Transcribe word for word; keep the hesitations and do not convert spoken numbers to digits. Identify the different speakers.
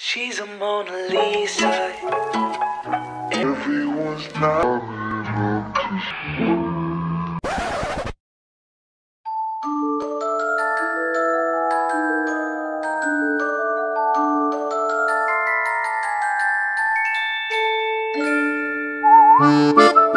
Speaker 1: She's a Mona Lisa. Everyone's not enough to